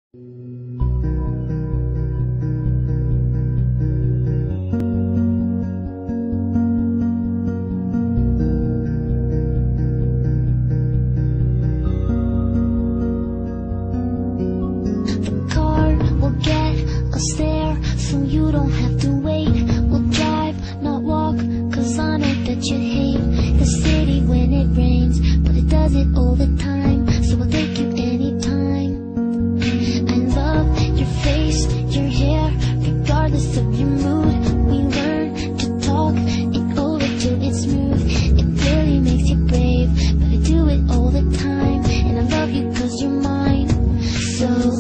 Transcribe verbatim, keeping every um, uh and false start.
So you don't have to wait. We'll drive, not walk, cause I know that you hate the city when it rains, but it does it all the time, so I'll take you anytime. I love your face, your hair, regardless of your mood. We learn to talk it over till it's smooth. It really makes you brave, but I do it all the time, and I love you cause you're mine. So